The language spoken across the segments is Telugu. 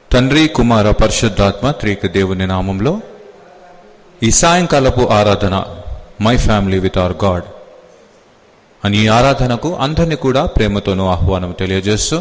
తండ్రి కుమార పరిశుద్ధాత్మ త్రియేక దేవుని నామంలో ఈ సాయంకాలపు ఆరాధన my family with our God అని ఈ ఆరాధనకు అందరినీ కూడా ప్రేమతోనూ ఆహ్వానం తెలియజేస్తూ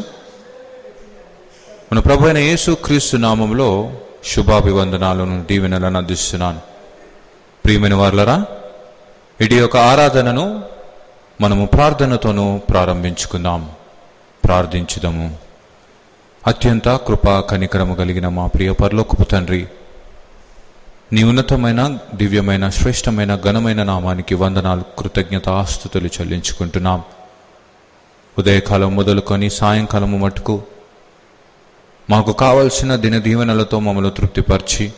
మన ప్రభు అయిన యేసు క్రీస్తు నామంలో శుభాభివందనాలను దీవెనలను అందిస్తున్నాను. ప్రియమైన వారలారా, ఇటు యొక్క ఆరాధనను మనము ప్రార్థనతోనూ ప్రారంభించుకుందాం. ప్రార్థించుదాము. అత్యంత కృపా కనికరము కలిగిన మా ప్రియ పరలోకపు తండ్రి, నీ ఉన్నతమైన దివ్యమైన శ్రేష్టమైన ఘనమైన నామానికి వందనాలు, కృతజ్ఞత ఆస్తుతులు చెల్లించుకుంటున్నాం. ఉదయకాలం మొదలుకొని సాయంకాలము మటుకు మాకు కావలసిన దినదీవెనలతో మమ్మల్ని తృప్తిపరిచి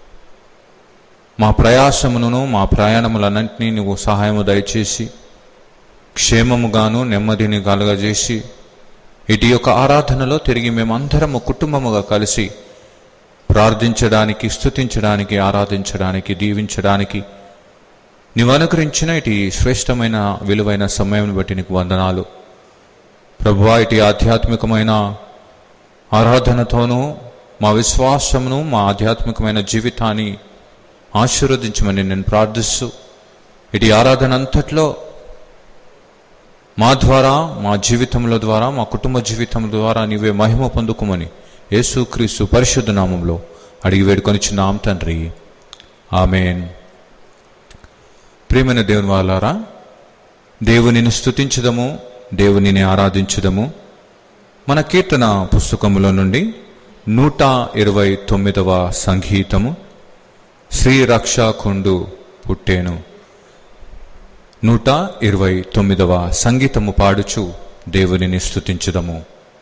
మా ప్రయాసమును మా ప్రయాణములన్నింటినీ నువ్వు సహాయము దయచేసి క్షేమముగాను నెమ్మదిని కలుగజేసి ఇటు యొక్క ఆరాధనలో తిరిగి మేమందరము కుటుంబముగా కలిసి ప్రార్థించడానికి, స్తుతించడానికి, ఆరాధించడానికి, దీవించడానికి నీవు అనుగ్రహించిన ఇటు శ్రేష్టమైన విలువైన సమయం బట్టి నీకు వందనాలు ప్రభువా. ఇటు ఆధ్యాత్మికమైన ఆరాధనతోనూ మా విశ్వాసమును, మా ఆధ్యాత్మికమైన జీవితాన్ని ఆశీర్వదించమని నేను ప్రార్థిస్తూ ఇటు ఆరాధన అంతట్లో మా ద్వారా, మా జీవితముల ద్వారా, మా కుటుంబ జీవితం ద్వారా నీవే మహిమ పొందుకోమని యేసుక్రీస్తు పరిశుద్ధ నామంలో అడిగి వేడుకొనిచున్నాం తండ్రి, ఆమేన్. ప్రియమైన దేవుని వాళ్ళారా, దేవునిని స్తుతించుదము, దేవునిని ఆరాధించుదము. మన కీర్తన పుస్తకములో నుండి 129వ సంగీతము, శ్రీరక్షకుండు పుట్టేను. 129వ సంగీతము పాడుచు దేవునిని స్తుతించుదము.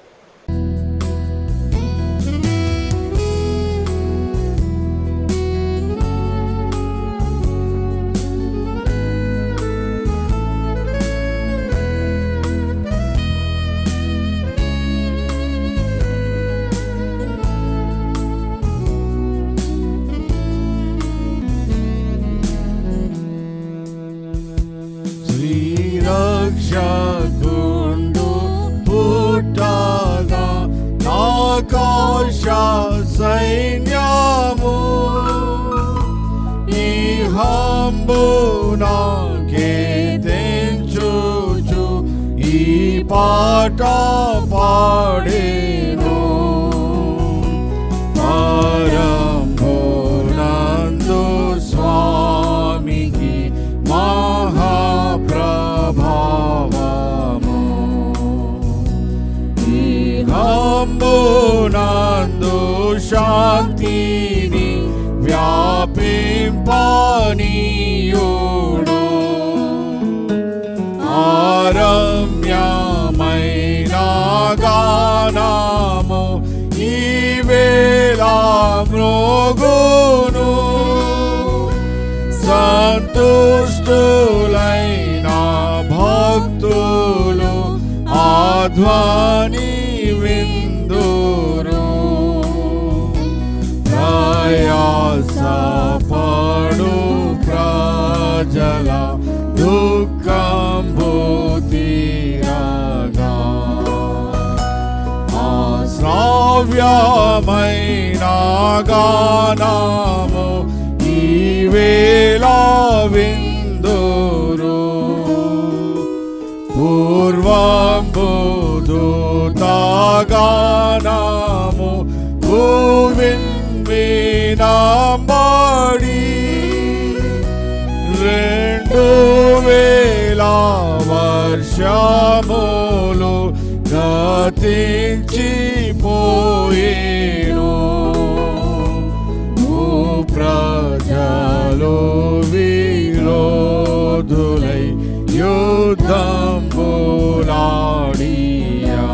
రక్షకుండు పుట్టగా ఆకాశ సైన్యము ఇహంబునాకే తెంచుచు ఈ పాట పాడేను. పరమునందు స్వామికి మహాప్రభావము ఇహంబునందు శాంతిని వ్యాపింపనీయుడు. ఆరమ్యమైన గానము ఈవేళ మ్రోగును. సంతుష్టులైన భక్తులు ఆధ్వని విందురు. ప్రయాసపడు ప్రజల దుఃఖంబు తీరగా శ్రావ్యమైన గానము ఈవేళ విందురు. పూర్వంబు దూతగానము భూమిన్ వినబడి 2000 వర్షములు గతించిపోయేను. ప్రజలు విరోధులై యుద్ధంబులాడియా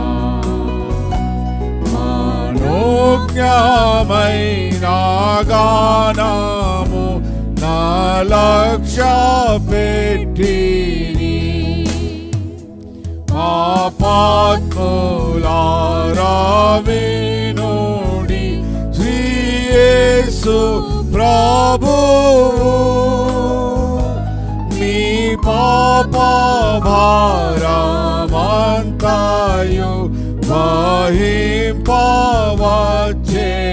మనోజ్ఞమైన గానము నా లక్ష్య పెట్టిని. పాపాత్ములారా వినుడి, శ్రీ యేసు ప్రభువు మీ పాప భారమంతయు వహింపవచ్చెను.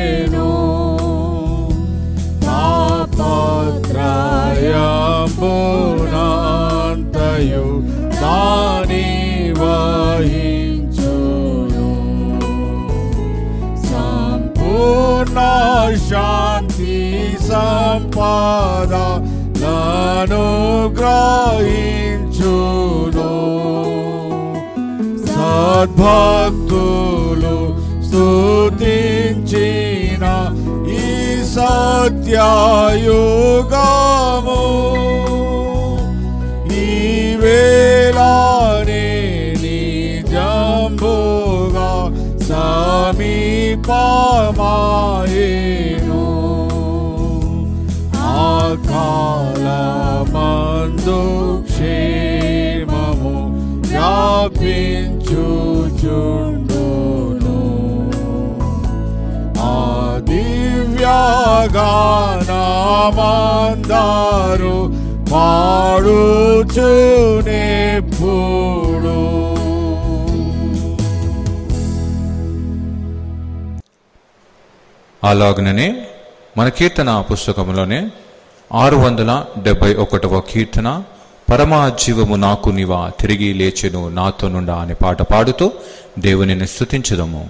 నా శాంతి సంపద లను గ్రహించును. సద్భక్తులు స్తుతించిన ఈ సత్యయుగము ఈ వేళనే నిజంబుగా సమీపమాయెను. అకాలమందు క్షేమము వ్యాపించుచుండును. ఆ దివ్యగానమందరు పాడుచునెప్పుడు. అలాగనే మన కీర్తన పుస్తకంలోనే 671వ కీర్తన పరమాజీవము నాకు నీవా తిరిగి లేచెను నాతో నుండా అనే పాట పాడుతూ దేవునిని స్తుతించుదాము.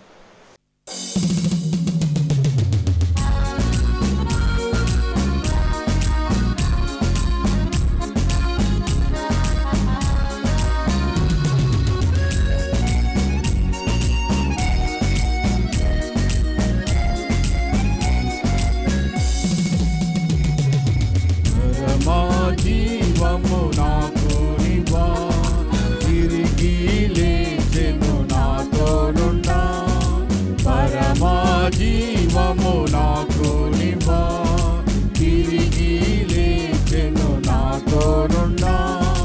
జీవము నాకు నివా తిరిగి లేచెను నాతో నుండా.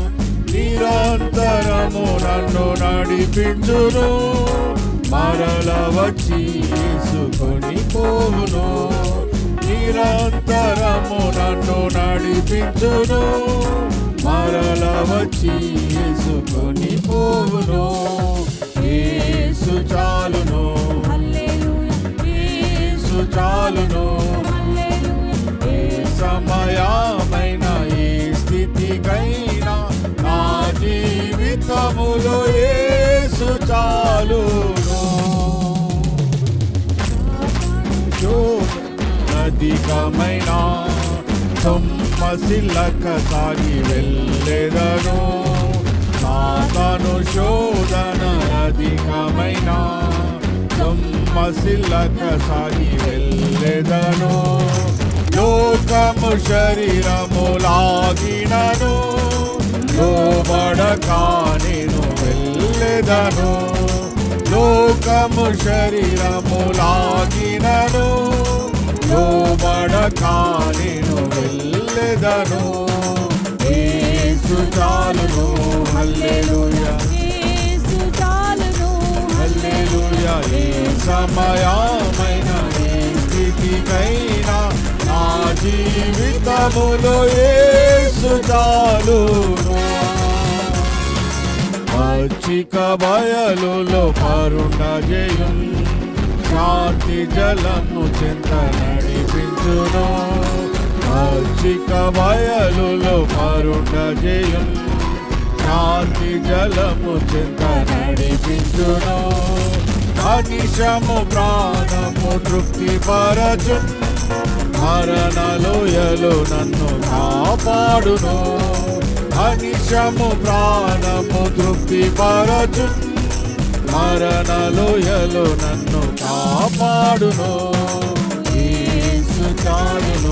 నిరంతరము నన్ను నడిపించును, మరల వచ్చి యేసుకొని పోవును. నిరంతరము నన్ను నడిపించును, మరల వచ్చి యేసుకొని పోవును. యేసు చాలును, చాలును. ఏ సమయమైన ఏ స్థితికైనా నా జీవితములో యేసు చాలును. అధికమైన సొమ్మసిల్లక సాగి వెళ్ళెదను. సాతాను శోధన అధికమైన సొమ్మసిల్లక సాగి వెళ్ళెదను. లోకము శరీరము లాగినను, లోబడక నేను వెళ్ళెదను. లోకము శరీరము లాగినను, లోబడక నేను వెళ్ళెదను. యేసు చాలును, హల్లెలూయా, యేసు చాలును, హల్లెలూయా. ఏ సమయమైన ఏ స్థితికైనా నా జీవితములో యేసు చాలును. పచ్చిక బయలులో పరుండజేయున్, శాంతి జలము చెంత నడిపించును. పచ్చిక బయలులో పరుండజేయున్, శాంతి జలము చెంత నడిపించును. అనిశము ప్రాణము తృప్తి పరచున్, మరణలోయలో నన్ను కాపాడును. అనిశము ప్రాణము తృప్తి పరచున్, మరణలోయలో నన్ను కాపాడును. యేసు చాలును,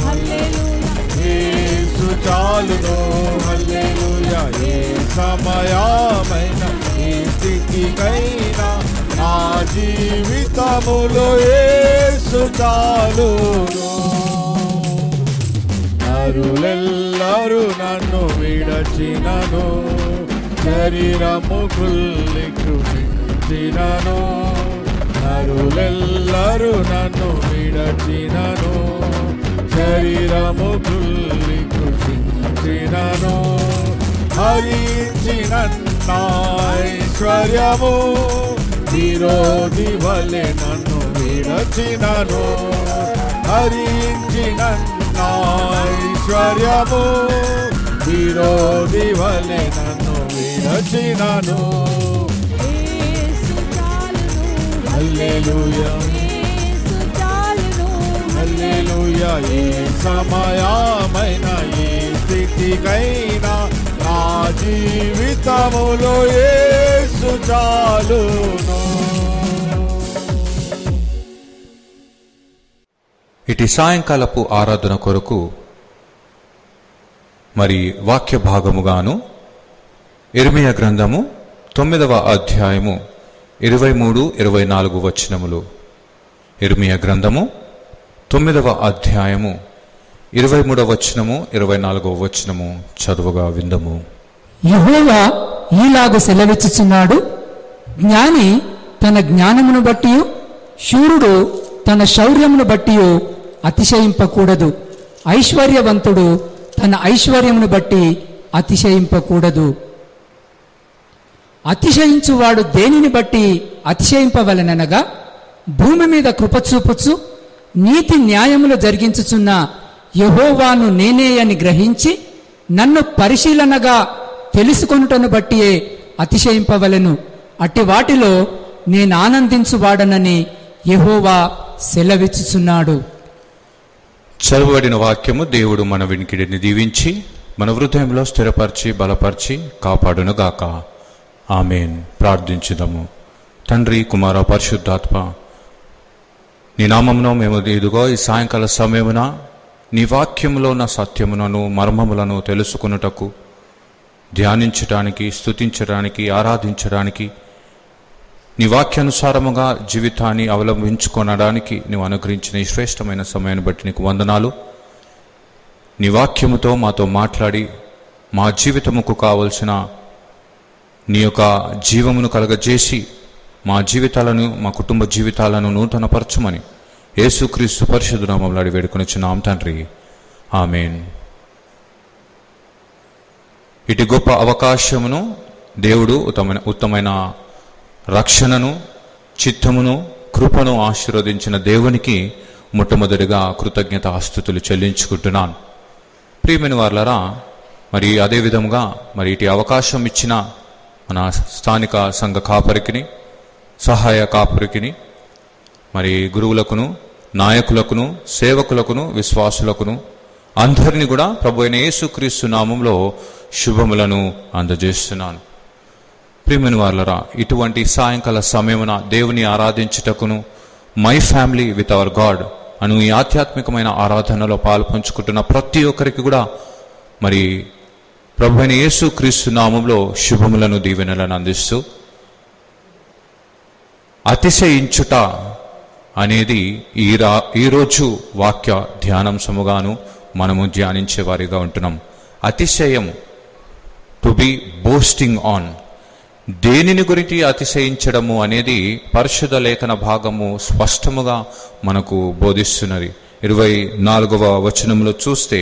యేసు చాలును, హల్లెలూయా. ఏ సమయమైన ఏ స్థితికైనా నా జీవితములో యేసు చాలును. నరులెల్లరూ నన్ను విడచినను, శరీరము కుల్లి కృషించినను. నరులెల్లరూ నన్ను విడచినను, శరీరము కుల్లి కృషించినను. హరించిన ఐశ్వర్యము విరోధి వలె నన్ను విడచినను. హరించిన ఐశ్వర్యము విరోధి వలె నన్ను విడచినను. హల్లెలూయా, హల్లెలూయా. ఏ సమయమైన ఏ స్థితికైనా నా జీవితములో యేసు చాలును. ఇటు సాయంకాలపు ఆరాధన కొరకు మరి వాక్య భాగముగాను ఇర్మీయా గ్రంథము 9వ అధ్యాయము 23-24 వచనములు. ఇర్మీయా గ్రంథము 9వ అధ్యాయము 23వ వచనము 24వ వచనము చదువుగా విందము. యెహోవా ఈలాగు సెలవిచ్చుచున్నాడు, జ్ఞాని తన జ్ఞానమును బట్టి, శూరుడు తన శౌర్యమును బట్టి అతిశయింపకూడదు. ఐశ్వర్యవంతుడు తన ఐశ్వర్యమును బట్టి అతిశయింపకూడదు. అతిశయించువాడు దేనిని బట్టి అతిశయింపవలెననగా, భూమి మీద కృపచూపుచు నీతి న్యాయములు జరిగించుచున్న యెహోవాను నేనే అని గ్రహించి నన్ను పరిశీలనగా తెలుసుకొనుటను బట్టియే అతిశయింపవలెను. అట్టి వాటిలో నేను ఆనందించువాడనని యెహోవా సెలవిచ్చుచున్నాడు. చదవబడిన వాక్యము దేవుడు మన వినికిడిని దీవించి మన హృదయంలో స్థిరపరిచి బలపరిచి కాపాడునుగాక. ఆమేన్. ప్రార్థించుదాము. తండ్రి, కుమార, పరిశుద్ధాత్మ, నీ నామమున మేము ఇదిగో ఈ సాయంకాల సమయమున నీ వాక్యములో ఉన్న సత్యములను మర్మములను తెలుసుకొనుటకు, ధ్యానించడానికి, స్తుతించడానికి, ఆరాధించడానికి, నీ వాక్యానుసారముగా జీవితాన్ని అవలంబించుకొనడానికి నువ్వు అనుగ్రహించిన ఈ శ్రేష్టమైన సమయాన్ని బట్టి నీకు వందనాలు. నీ వాక్యముతో మాతో మాట్లాడి మా జీవితముకు కావలసిన నీ యొక్క జీవమును కలగజేసి మా జీవితాలను, మా కుటుంబ జీవితాలను నూతనపరచమని యేసుక్రీస్తు పరిశుద్ధ నామములో అడిగి వేడుకొనుచున్నాం తండ్రి. ఆమేన్. ఇటు గొప్ప అవకాశమును దేవుడు ఉత్తమైన రక్షణను, చిత్తమును, కృపను ఆశీర్వదించిన దేవునికి మొట్టమొదటిగా కృతజ్ఞతాస్తుతులు చెల్లించుకుంటున్నాను. ప్రియమైన వారలారా, మరి అదేవిధంగా మరి ఇటు అవకాశం ఇచ్చిన మన స్థానిక సంఘ కాపరికిని, సహాయ కాపరికిని, మరి గురువులకును, నాయకులకును, సేవకులకును, విశ్వాసులకును అందరినీ కూడా ప్రభు అయిన యేసుక్రీస్తు నామములో శుభములను అందజేస్తున్నాను. ప్రియమైన వారలారా, ఇటువంటి సాయంకాల సమయమున దేవుని ఆరాధించుటకును my family with our God అను ఈ ఆధ్యాత్మికమైన ఆరాధనలో పాలు పంచుకుంటున్న ప్రతి ఒక్కరికి కూడా మరి ప్రభువైన యేసుక్రీస్తు నామములో శుభములను దీవెనలను అందిస్తూ, అతిశయించుట అనేది ఈరోజు వాక్య ధ్యానాంశముగాను మనము ధ్యానించే వారిగా ఉంటున్నాం. అతిశయం, టు బి బోస్టింగ్ ఆన్. దేనిని గురించి అతిశయించడము అనేది పరిశుద్ధ లేఖన భాగము స్పష్టముగా మనకు బోధిస్తున్నది. 24వ వచనంలో చూస్తే,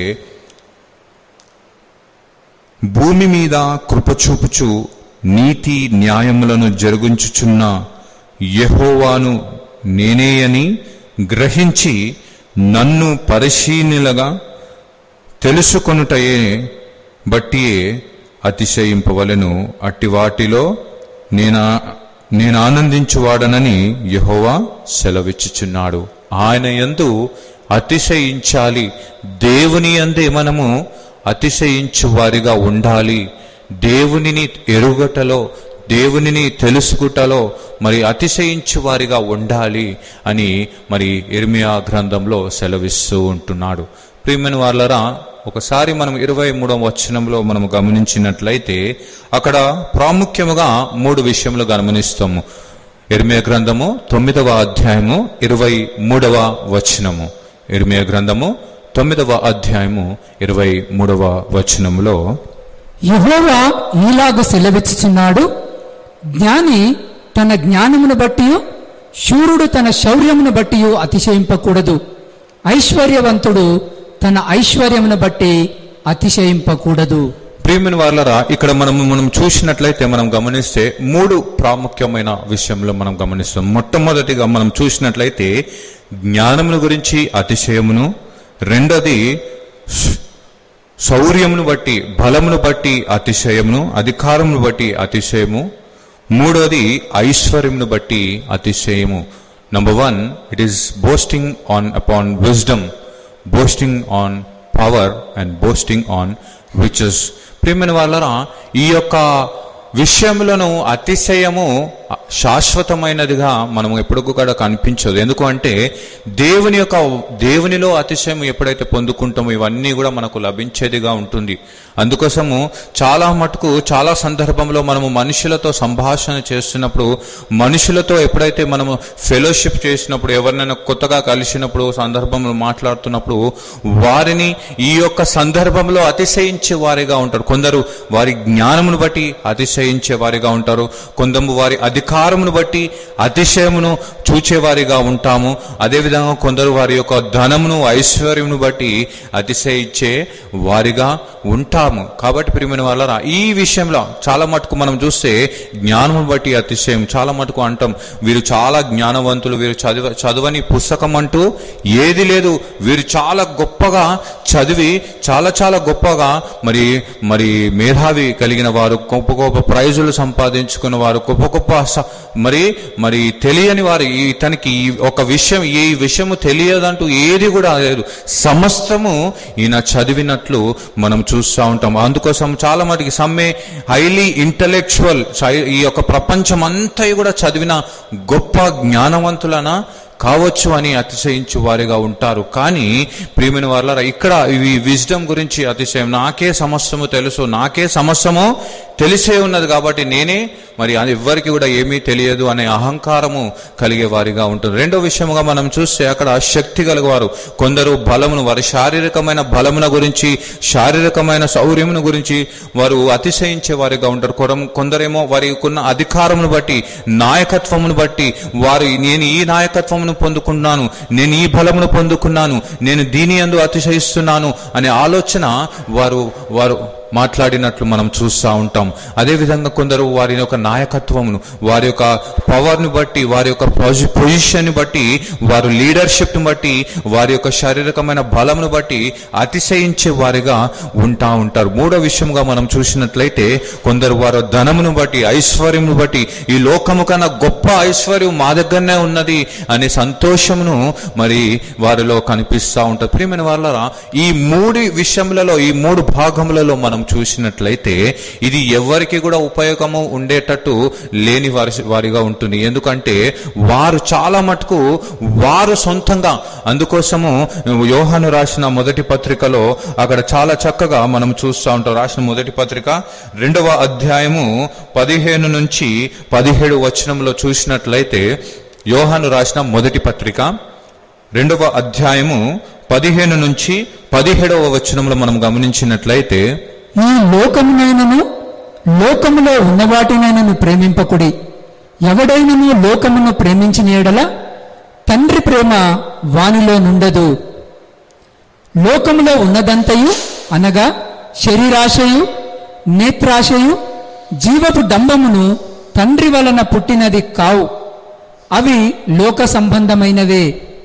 భూమి మీద కృపచూపుచు నీతి న్యాయములను జరుగుంచుచున్న యెహోవాను నేనే అని గ్రహించి నన్ను పరిశీలనగా తెలుసుకొనుటయే బట్టియే అతిశయింపవలెను. అట్టి వాటిలో నేను ఆనందించువాడనని యెహోవా సెలవిచ్చుచున్నాడు. ఆయన యందు అతిశయించాలి. దేవుని యందే మనము అతిశయించు వారిగా ఉండాలి. దేవునిని ఎరుగటలో, దేవునిని తెలుసుకుటలో మరి అతిశయించు వారిగా ఉండాలి అని మరి ఇర్మీయా గ్రంథంలో సెలవిస్తూ ఉంటున్నాడు. ప్రియమైన వారలారా, ఒకసారి మనం 23వ వచనంలో మనం గమనించినట్లయితే అక్కడ ప్రాముఖ్యముగా 3 విషయములు గమనిస్తాము. ఇర్మీయా గ్రంథము 9వ అధ్యాయము 23వ వచనము. ఇర్మీయా గ్రంథము 9వ అధ్యాయము 23వ వచనములో, యెహోవా ఈలాగు సెలవిచ్చుచున్నాడు, జ్ఞాని తన జ్ఞానమును బట్టి, శూరుడు తన శౌర్యమును బట్టి అతిశయింపకూడదు. ఐశ్వర్యవంతుడు తన ఐశ్వర్యమును బట్టి అతిశయింపకూడదు. ప్రియమైన వారలారా, ఇక్కడ మనం చూసినట్లయితే మనం గమనిస్తే 3 ప్రాముఖ్యమైన విషయంలో మనం గమనిస్తాం. మొట్టమొదటిగా మనం చూసినట్లయితే జ్ఞానమును గురించి అతిశయమును, రెండోది శౌర్యమును బట్టి, బలమును బట్టి అతిశయమును, అధికారమును బట్టి అతిశయము, మూడోది ఐశ్వర్యమును బట్టి అతిశయము. Number one, it is boasting upon wisdom, boasting on power, and boasting on riches. ప్రియమైన వాళ్ళరా, ఈ యొక్క విషయములను అతిశయము శాశ్వతమైనదిగా మనం ఎప్పుడు కూడా కనిపించదు. ఎందుకంటే దేవునిలో అతిశయం ఎప్పుడైతే పొందుకుంటామో ఇవన్నీ కూడా మనకు లభించేదిగా ఉంటుంది. అందుకోసము చాలా మటుకు చాలా సందర్భంలో మనము మనుషులతో సంభాషణ చేస్తున్నప్పుడు, మనుషులతో ఎప్పుడైతే మనము ఫెలోషిప్ చేసినప్పుడు, ఎవరినైనా కొత్తగా కలిసినప్పుడు, సందర్భంలో మాట్లాడుతున్నప్పుడు వారిని ఈ యొక్క సందర్భంలో అతిశయించే వారిగా ఉంటారు. కొందరు వారి జ్ఞానమును బట్టి అతిశయించే వారిగా ఉంటారు, కొందరు వారి అధికారమును బట్టి అతిశయమును చూచేవారిగా ఉంటాము. అదేవిధంగా కొందరు వారి యొక్క ధనమును ఐశ్వర్యమును బట్టి అతిశయించే వారిగా ఉంటాము. కాబట్టి ప్రియమైన వాళ్ళరా, ఈ విషయంలో చాలా మటుకు మనం చూస్తే జ్ఞానమును బట్టి అతిశయం చాలా మటుకు అంటాం, వీరు చాలా జ్ఞానవంతులు, వీరు చదవని పుస్తకం అంటూ ఏది లేదు, వీరు చాలా గొప్పగా చదివి చాలా గొప్పగా మరి మేధావి కలిగిన వారు, గొప్ప ప్రైజులు సంపాదించుకున్న వారు, గొప్ప మరి తెలియని వారు, ఇతనికి ఒక విషయం, ఈ విషయము తెలియదంటూ ఏది కూడా లేదు, సమస్తము ఈయన చదివినట్లు మనం చూస్తూ ఉంటాం. అందుకోసం చాలా మటుకి సమ్మే హైలీ ఇంటలెక్చువల్, ఈ యొక్క ప్రపంచం అంతా కూడా చదివిన గొప్ప జ్ఞానవంతులన కావచ్చు అని అతిశయించు వారిగా ఉంటారు. కానీ ప్రియమైన వారలారా, ఇక్కడ ఈ విజ్డమ్ గురించి అతిశయం, నాకే సమస్తము తెలుసు, నాకే సమస్తము తెలిసే ఉన్నది కాబట్టి నేనే మరి ఎవ్వరికి కూడా ఏమీ తెలియదు అనే అహంకారము కలిగే వారిగా ఉంటుంది. రెండో విషయముగా మనం చూస్తే అక్కడ శక్తి కలగవారు, కొందరు బలమును, వారి శారీరకమైన బలమున గురించి, శారీరకమైన శౌర్యమును గురించి వారు అతిశయించే వారిగా ఉంటారు. కొందరేమో వారికి ఉన్న అధికారమును బట్టి, నాయకత్వమును బట్టి వారు, నేను ఈ నాయకత్వమును పొందుకున్నాను, నేను ఈ బలమును పొందుకున్నాను, నేను దీని యందు అతిశయిస్తున్నాను అనే ఆలోచన వారు మాట్లాడినట్లు మనం చూస్తూ ఉంటాం. అదేవిధంగా కొందరు వారి యొక్క నాయకత్వమును, వారి యొక్క పవర్ను బట్టి, వారి యొక్క పొజిషన్ని బట్టి, వారు లీడర్షిప్ను బట్టి, వారి యొక్క శారీరకమైన బలమును బట్టి అతిశయించే వారిగా ఉంటారు. మూడో విషయంగా మనం చూసినట్లయితే కొందరు వారి ధనమును బట్టి, ఐశ్వర్యమును బట్టి, ఈ లోకము కన్నా గొప్ప ఐశ్వర్యం మా దగ్గరనే ఉన్నది అనే సంతోషమును మరి వారిలో కనిపిస్తూ ఉంటారు. ప్రియమైన వాళ్ళరా, ఈ మూడు విషయములలో, ఈ మూడు భాగములలో మనం చూసినట్లయితే ఇది ఎవరికి కూడా ఉపయోగము ఉండేటట్టు లేని వారిగా ఉంటుంది. ఎందుకంటే వారు చాలా మటుకు వారు సొంతంగా, అందుకోసము యోహాను రాసిన మొదటి పత్రికలో అక్కడ చాలా చక్కగా మనం చూస్తూ ఉంటాం. రాసిన మొదటి పత్రిక 2వ అధ్యాయము 15 నుంచి 17 వచనంలో చూసినట్లయితే, యోహాను రాసిన మొదటి పత్రిక 2వ అధ్యాయము 15 నుంచి 17వ వచనంలో మనం గమనించినట్లయితే, ఈ లోకమునైనను లోకములో ఉన్న వాటినైనను ప్రేమింపకుడి, ఎవడైనను లోకమును ప్రేమించిన యెడల తండ్రి ప్రేమ వానిలో నుండదు. లోకములో ఉన్నదంతయు అనగా శరీరాశయు, నేత్రాశయు, జీవపు డంబమును తండ్రి వలన పుట్టినది కావు, అవి లోక సంబంధమైనవే.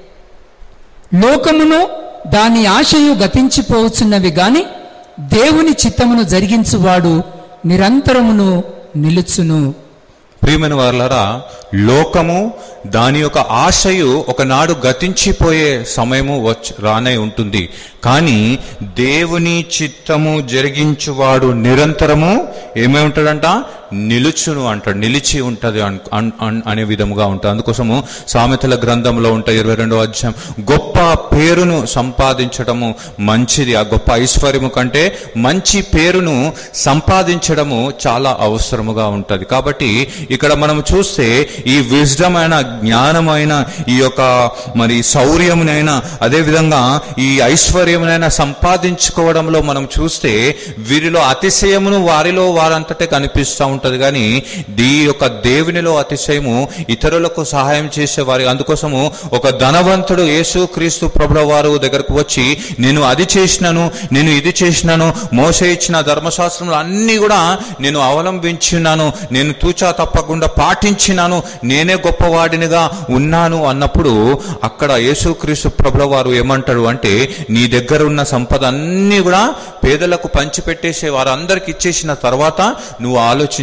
లోకమును దాని ఆశయు గతించిపోవచ్చున్నవి గాని దేవుని చిత్తమును జరిగించువాడు నిరంతరమును నిలుచును. ప్రియమైన వారలారా, లోకము దాని యొక్క ఆశయు ఒకనాడు గతించిపోయే సమయము రానే ఉంటుంది. కానీ దేవుని చిత్తము జరిగించువాడు నిరంతరము ఏమై ఉంటాడంట, నిలుచును అంటాడు, నిలిచి ఉంటది అనే విధముగా ఉంటుంది. అందుకోసము సామెతల గ్రంథంలో ఉంటాయి 22వ అధ్యాయం, గొప్ప పేరును సంపాదించడము మంచిది, ఆ గొప్ప ఐశ్వర్యము కంటే మంచి పేరును సంపాదించడము చాలా అవసరముగా ఉంటది. కాబట్టి ఇక్కడ మనం చూస్తే ఈ విజ్డమ్ అయిన, జ్ఞానమైన, ఈ యొక్క మరి శౌర్యమునైనా, అదేవిధంగా ఈ ఐశ్వర్యమునైనా సంపాదించుకోవడంలో మనం చూస్తే వీరిలో అతిశయమును వారిలో వారంతటే కనిపిస్తూ ఉంటది. కానీ ఈ యొక్క దేవునిలో అతిశయము ఇతరులకు సహాయం చేసేవారి. అందుకోసము ఒక ధనవంతుడు యేసు క్రీస్తు ప్రభుల వారు దగ్గరకు వచ్చి, నేను అది చేసినాను, నేను ఇది చేసినాను, మోసే ఇచ్చిన ధర్మశాస్త్రంలో అన్ని కూడా నేను అవలంబించున్నాను, నేను తూచా తప్పకుండా పాటించినాను, నేనే గొప్పవాడినిగా ఉన్నాను అన్నప్పుడు అక్కడ యేసుక్రీస్తు ప్రభుల వారు ఏమంటాడు అంటే, నీ దగ్గర ఉన్న సంపద అన్ని కూడా పేదలకు పంచిపెట్టేసే వారందరికి ఇచ్చేసిన తర్వాత నువ్వు ఆలోచించు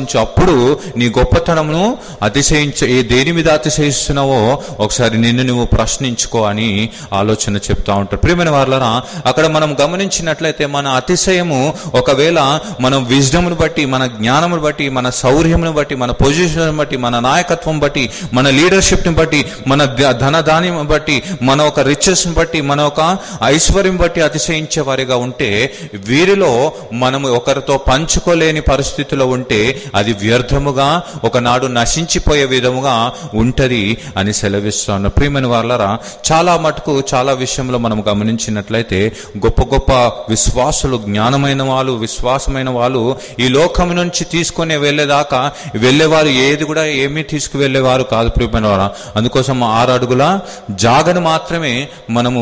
ఆలోచించు. అప్పుడు నీ గొప్పతనమును దేని మీద అతిశయిస్తున్నావో ఒకసారి నిన్ను నువ్వు ప్రశ్నించుకో అని ఆలోచన చెప్తా ఉంటారు. ప్రియమైన వారలారా, అక్కడ మనం గమనించినట్లయితే మన అతిశయము ఒకవేళ మనం విజ్డమ్ను బట్టి, మన జ్ఞానమును బట్టి, మన శౌర్యమును బట్టి, మన పొజిషన్ బట్టి, మన నాయకత్వం బట్టి, మన లీడర్షిప్ని బట్టి, మన ధనధాన్యం బట్టి, మన ఒక రిచెస్ని బట్టి, మన ఒక ఐశ్వర్యం బట్టి అతిశయించే వారిగా ఉంటే, వీరిలో మనము ఒకరితో పంచుకోలేని పరిస్థితిలో ఉంటే అది వ్యర్థముగా ఒకనాడు నశించిపోయే విధముగా ఉంటది అని సెలవిస్తున్న ప్రియమైన వారలారా, చాలా మటుకు చాలా విషయంలో మనం గమనించినట్లయితే గొప్ప గొప్ప విశ్వాసులు, జ్ఞానమైన వాళ్ళు, విశ్వాసమైన వాళ్ళు ఈ లోకం నుంచి తీసుకొని వెళ్ళేవారు ఏది కూడా ఏమీ తీసుకువెళ్ళేవారు కాదు ప్రియమైన వారా. అందుకోసం 6 అడుగుల జాగను మాత్రమే మనము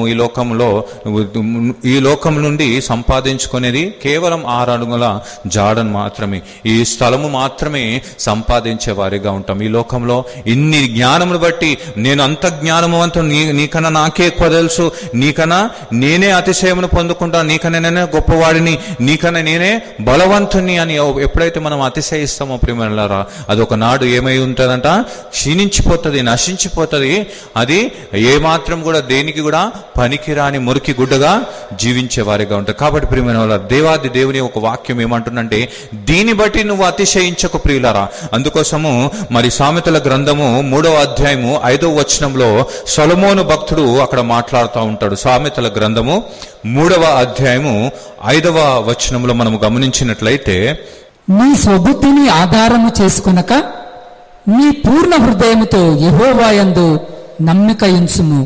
ఈ లోకం నుండి సంపాదించుకునేది కేవలం 6 అడుగుల జాడను మాత్రమే, ఈ స్థలము మాత్రమే సంపాదించే వారిగా ఉంటాం. ఈ లోకంలో ఇన్ని జ్ఞానమును బట్టి నేను అంత జ్ఞానవంతుడు, నీకన్నా నాకే ఎక్కువ తెలుసు, నీకన్నా నేనే అతిశయమును పొందుకుంటా, నీకన్నా నేనే గొప్పవాడిని, నీకన్నా నేనే బలవంతుని అని ఎప్పుడైతే మనం అతిశయిస్తామో ప్రియమైనలారా, అది ఒకనాడు ఏమై ఉంటుందంట, క్షీణించిపోతుంది, నశించిపోతుంది. అది ఏమాత్రం కూడా దేనికి కూడా పనికిరాని మురికి గుడ్డగా జీవించే వారిగా ఉంటారు. కాబట్టి ప్రియమైన వాళ్ళ దేవాది దేవుని ఒక వాక్యం ఏమంటుందంటే, దీన్ని బట్టి నువ్వు అతిశయించకు ప్రియులారా. అందుకోసము మరి సామెతల గ్రంథము 3వ అధ్యాయము 5వ వచనంలో సొలొమోను భక్తుడు అక్కడ మాట్లాడుతూ ఉంటాడు. సామెతల గ్రంథము 3వ అధ్యాయము 5వ వచనంలో మనము గమనించినట్లయితే, నీ స్వబుద్ధిని ఆధారము చేసుకొనక నీ పూర్ణ హృదయముతో యెహోవా యందు నమ్మిక ఉంచుము.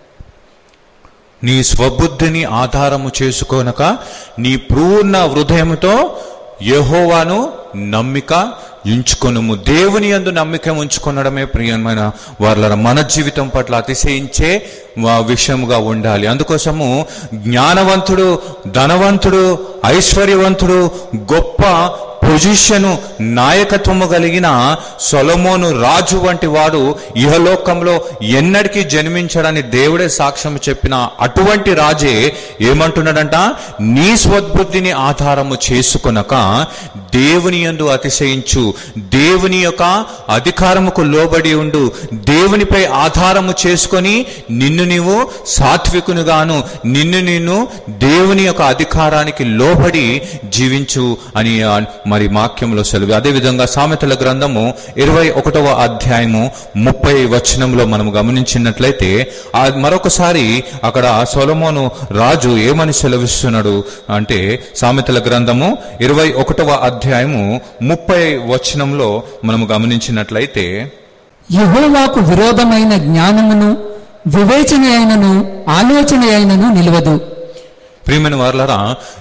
నీ స్వబుద్ధిని ఆధారము చేసుకోనక నీ పూర్ణ హృదయముతో యెహోవాను నమ్మిక ఉంచుకొనుము. దేవుని యందు నమ్మిక ఉంచుకొనడమే ప్రియమైన వారలారా మన జీవితం పట్ల అతిశయించే విషయముగా ఉండాలి. అందుకోసము జ్ఞానవంతుడు, ధనవంతుడు, ఐశ్వర్యవంతుడు, గొప్ప పొజిషను, నాయకత్వము కలిగిన సొలొమోను రాజు వంటి వాడు ఇహలోకంలో ఎన్నటికీ జన్మించడని దేవుడే సాక్ష్యం చెప్పిన అటువంటి రాజే ఏమంటున్నాడంట, నీ స్వబుద్ధిని ఆధారము చేసుకొనక దేవుని యందు అతిశయించు, దేవుని యొక్క అధికారముకు లోబడి ఉండు, దేవునిపై ఆధారము చేసుకొని నిన్ను నీవు సాత్వికునిగాను, నిన్ను దేవుని యొక్క అధికారానికి లోబడి జీవించు అని మరి వాక్యంలో సెలవు. అదేవిధంగా సామెతల గ్రంథము 21వ అధ్యాయము 30 వచనంలో మనం గమనించినట్లయితే మరొకసారి అక్కడ సొలొమోను రాజు ఏమని సెలవిస్తున్నాడు అంటే, సామెతల గ్రంథము 21వ అధ్యాయము 30 వచనంలో మనము గమనించినట్లయితే, యెహోవాకు విరోధమైన జ్ఞానమును వివేచన అయినను ఆలోచన అయినను నిలవదు. ప్రియమైన వారలారా,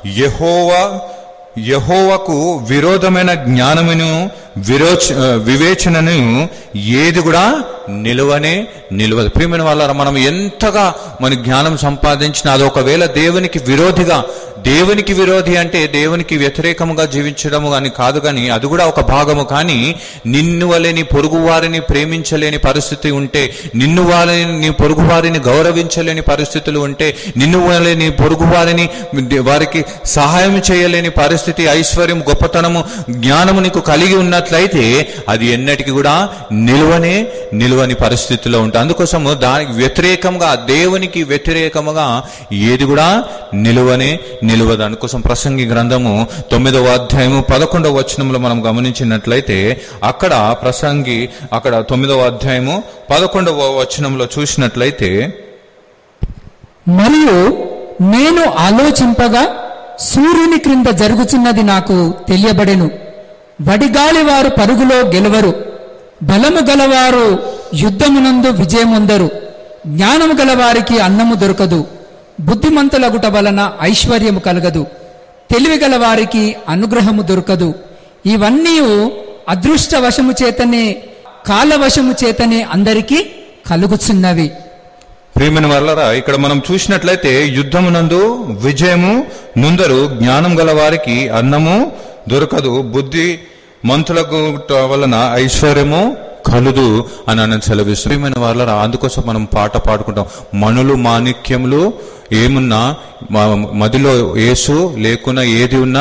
యెహోవాకు విరోధమైన జ్ఞానమును వివేచనను ఏది కూడా నిలవదు. ప్రియమైన వారలారా, మనం ఎంతగా మన జ్ఞానం సంపాదించినా అది ఒకవేళ దేవునికి విరోధి అంటే దేవునికి వ్యతిరేకముగా జీవించడము అని కాదు, కానీ అది కూడా ఒక భాగము. కానీ నిన్ను వలె నీ పొరుగు వారిని ప్రేమించలేని పరిస్థితి ఉంటే, నీ పొరుగు వారిని గౌరవించలేని పరిస్థితులు ఉంటే, నిన్ను వలె నీ పొరుగు వారికి సహాయం చేయలేని పరిస్థితి, ఐశ్వర్యం, గొప్పతనము, జ్ఞానము నీకు కలిగి ఉన్నట్లయితే అది ఎన్నటికి కూడా నిలువని పరిస్థితిలో ఉంటుంది. అందుకోసము దానికి వ్యతిరేకంగా, దేవునికి వ్యతిరేకముగా ఏది కూడా నిలువదు. అందుకోసం ప్రసంగి గ్రంథము 9వ అధ్యాయము 11వ వచనంలో మనం గమనించినట్లయితే అక్కడ 9వ అధ్యాయము 11వ వచనంలో చూసినట్లయితే, మరియు నేను ఆలోచింపగా సూర్యుని క్రింద జరుగుచున్నది నాకు తెలియబడెను. వడిగాలి వారు పరుగులో గెలవరు, బలము గలవారు యుద్ధమునందు విజయముందరు, జ్ఞానము గలవారికి అన్నము దొరకదు, బుద్ధిమంతులగుట వలన ఐశ్వర్యము కలగదు, తెలివి గలవారికి అనుగ్రహము దొరకదు. ఇవన్నీ అదృష్టవశము చేతనే, కాలవశము చేతనే అందరికీ కలుగుచున్నవి. ప్రియమైన వారలారా, ఇక్కడ మనం చూసినట్లయితే యుద్ధమునందు విజయము నుందరు, జ్ఞానం గల వారికి అన్నము దొరకదు, బుద్ధి మంతులకు వలన ఐశ్వర్యము కలుదు అని సెలవిస్తుంది. ప్రియమైన వారలారా, అందుకోసం మనం పాట పాడుకుంటాం, మణులు మాణిక్యములు ఏమున్నా మదిలో యేసు లేకున్నా ఏది ఉన్నా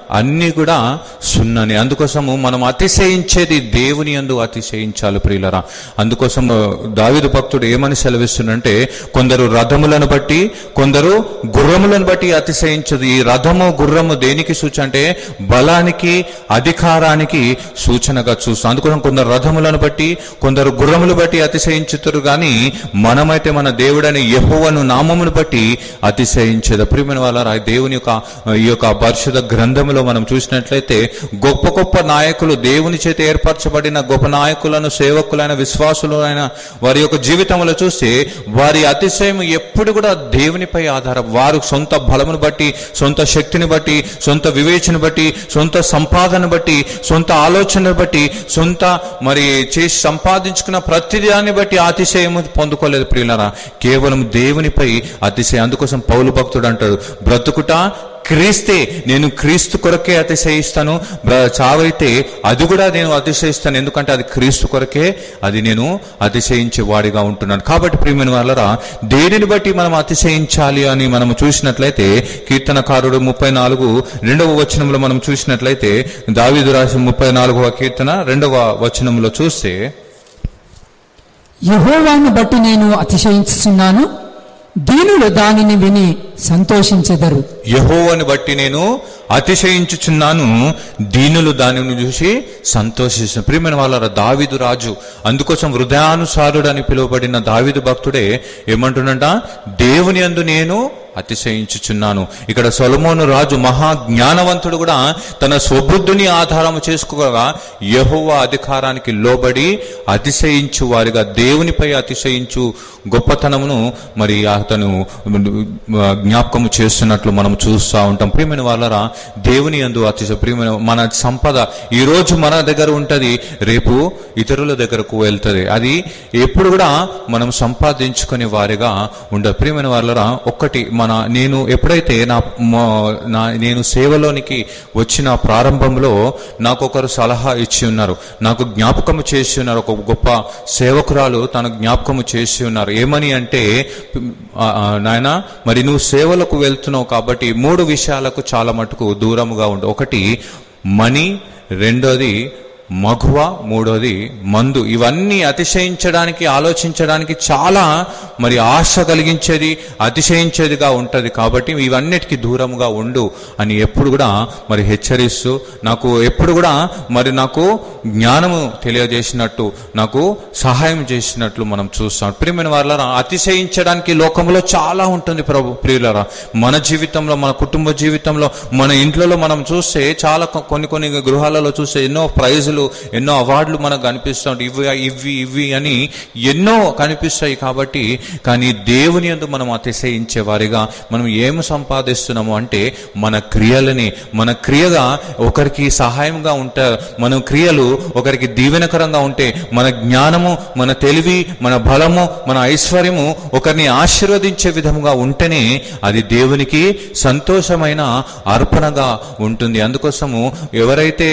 అన్నీ కూడా సున్నని. అందుకోసము మనం అతిశయించేది దేవుని యందు అతిశయించాలి ప్రియులరా. అందుకోసం దావీదు భక్తుడు ఏమని సెలవిస్తుందంటే, కొందరు రథములను బట్టి కొందరు గుర్రములను బట్టి అతిశయించదు. ఈ రథము గుర్రము దేనికి సూచన అంటే బలానికి అధికారానికి సూచనగా చూస్తాం. అందుకోసం కొందరు రథములను బట్టి కొందరు గుర్రములు బట్టి అతిశయించుతారు, కానీ మనమైతే మన దేవుడని యెహోవాను నామమును బట్టి అతిశయించేది. ప్రియమైన వాళ్ళారా, దేవుని ఈ యొక్క పరిశుద్ధ గ్రంథములో మనం చూసినట్లయితే గొప్ప గొప్ప నాయకులు, దేవుని చేత ఏర్పరచబడిన గొప్ప నాయకులను, సేవకులైన, విశ్వాసులైన వారి యొక్క జీవితంలో చూస్తే వారి అతిశయం ఎప్పుడు కూడా దేవునిపై ఆధారం. వారు సొంత బలమును బట్టి, సొంత శక్తిని బట్టి, సొంత వివేచన బట్టి, సొంత సంపాదన బట్టి, సొంత ఆలోచన బట్టి, సొంత మరి చేసి సంపాదించుకున్న ప్రతిదాన్ని బట్టి అతిశయము పొందుకోలేదు ప్రియులారా, కేవలం దేవునిపై అతిశయం. అందుకోసం పౌలు భక్తుడు అంటాడు, బ్రతుకుట క్రీస్తే, నేను క్రీస్తు కొరకే అతిశయిస్తాను, చావైతే అది కూడా నేను అతిశయిస్తాను, ఎందుకంటే అది క్రీస్తు కొరకే, అది నేను అతిశయించే వాడిగా ఉంటున్నాను. కాబట్టి ప్రియమైన వాళ్ళరా, దేనిని బట్టి మనం అతిశయించాలి అని మనం చూసినట్లయితే కీర్తనకారుడు 34 వచనంలో మనం చూసినట్లయితే, దావీదు రాసిన 34వ కీర్తన 2వ వచనంలో చూస్తే, యెహోవాను బట్టి నేను అతిశయించుచున్నాను, దీనులు దానిని విని సంతోషించెదరు. యెహోవాను బట్టి నేను అతిశయించుచున్నాను, దీనులు దానిని చూసి సంతోషిస్తున్నారు. ప్రియమైన వాళ్ళ దావీదు రాజు, అందుకోసం హృదయానుసారుడు అని పిలువబడిన దావీదు భక్తుడే ఏమంటున్నాడ, దేవుని యందు నేను అతిశయించుచున్నాను. ఇక్కడ సొలొమోను రాజు మహా జ్ఞానవంతుడు కూడా తన స్వబుద్ధిని ఆధారము చేసుకోగా యెహోవా అధికారానికి లోబడి అతిశయించు వారిగా, దేవునిపై అతిశయించు గొప్పతనమును మరి అతను జ్ఞాపకము చేస్తున్నట్లు మనం చూస్తూ ఉంటాం. ప్రియమైన వాళ్ళరా, దేవుని యందు ప్రియమైన మన సంపద ఈ రోజు మన దగ్గర ఉంటది, రేపు ఇతరుల దగ్గరకు వెళ్తుంది. అది ఎప్పుడు కూడా మనం సంపాదించుకునే వారిగా ఉండదు. ప్రియమైన వాళ్ళరా, ఒక్కటి నేను ఎప్పుడైతే నేను సేవలోనికి వచ్చిన ప్రారంభంలో నాకు ఒకరు సలహా ఇచ్చి ఉన్నారు, నాకు జ్ఞాపకము చేసి ఉన్నారు. ఒక గొప్ప సేవకురాలు తన జ్ఞాపకము చేసి ఉన్నారు. ఏమని అంటే, నాయనా మరి నువ్వు సేవలకు వెళ్తున్నావు కాబట్టి 3 విషయాలకు చాలా మటుకు దూరముగా ఉండు. ఒకటి మనీ, రెండోది మగువ, మూడోది మందు. ఇవన్నీ అతిశయించడానికి, ఆలోచించడానికి చాలా మరి ఆశ కలిగించేది, అతిశయించేదిగా ఉంటది. కాబట్టి ఇవన్నిటికీ దూరంగా ఉండు అని ఎప్పుడు కూడా మరి హెచ్చరిస్తూ, నాకు ఎప్పుడు కూడా మరి నాకు జ్ఞానము తెలియజేసినట్టు, నాకు సహాయం చేసినట్లు మనం చూస్తాం. ప్రియమైన వారలారా, అతిశయించడానికి లోకంలో చాలా ఉంటుంది ప్రియులారా. మన జీవితంలో, మన కుటుంబ జీవితంలో, మన ఇంట్లో మనం చూస్తే చాలా కొన్ని గృహాలలో చూస్తే ఎన్నో ప్రైజులు, ఎన్నో అవార్డులు మనకు కనిపిస్తాయి. ఇవి అని ఎన్నో కనిపిస్తాయి. కాబట్టి కానీ దేవుని యందు మనం అతిశయించే వారిగా మనం ఏమి సంపాదిస్తున్నాము అంటే మన క్రియలని, మన క్రియగా ఒకరికి సహాయంగా ఉంటే, మన క్రియలు ఒకరికి దీవెనకరంగా ఉంటే, మన జ్ఞానము, మన తెలివి, మన బలము, మన ఐశ్వర్యము ఒకరిని ఆశీర్వదించే విధముగా ఉంటేనే అది దేవునికి సంతోషమైన అర్పణగా ఉంటుంది. అందుకోసము ఎవరైతే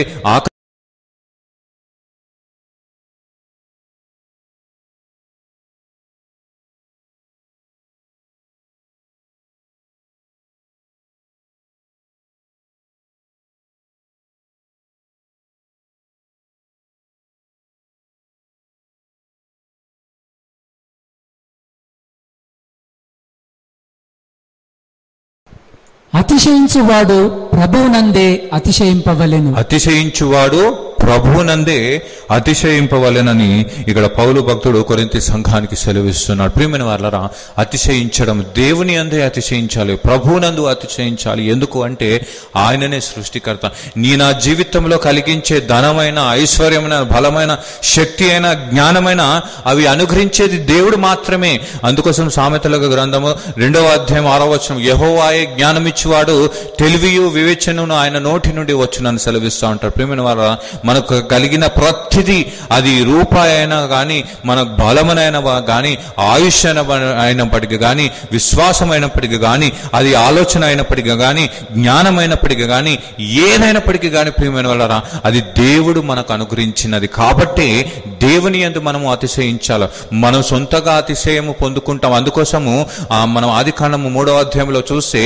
అతిశయించువాడు ప్రభువునందే అతిశయింపవలెను. అతిశయించువాడు ప్రభువునందే అతిశయింపవలెనని ఇక్కడ పౌలు భక్తుడు కొరింథీ సంఘానికి సెలవిస్తున్నాడు. ప్రియమైన వారలారా, అతిశయించడం, దేవుని అందే అతిశయించాలి, ప్రభువునందు అతిశయించాలి. ఎందుకు అంటే ఆయననే సృష్టికర్త. నా జీవితంలో కలిగించే ధనమైన, ఐశ్వర్యమైన, బలమైన, శక్తి అయిన, జ్ఞానమైన అవి అనుగ్రహించేది దేవుడు మాత్రమే. అందుకోసం సామెతల గ్రంథము 2వ అధ్యాయం 6వ వచనం, యెహోవాయే జ్ఞానమిచ్చువాడు, తెలివియు వివేచనను ఆయన నోటి నుండి వచ్చునని సెలవిస్తూ ఉంటారు. ప్రియమైన వారలారా, మనకు కలిగిన ప్రతిదీ, అది రూపాయి అయినా కానీ, మన బలమైనా కానీ, ఆయుష్ అయినప్పటికీ కానీ, విశ్వాసం అయినప్పటికీ కానీ, అది ఆలోచన అయినప్పటికీ కానీ, జ్ఞానం అయినప్పటికీ కానీ, ఏదైనప్పటికీ కానీ ప్రియమైన వాళ్ళరా, అది దేవుడు మనకు అనుగ్రహించినది. కాబట్టి దేవుని యందు మనము అతిశయించాలి. మనం సొంతగా అతిశయము పొందుకుంటాం. అందుకోసము మనం ఆదికాండము 3వ అధ్యాయంలో చూస్తే,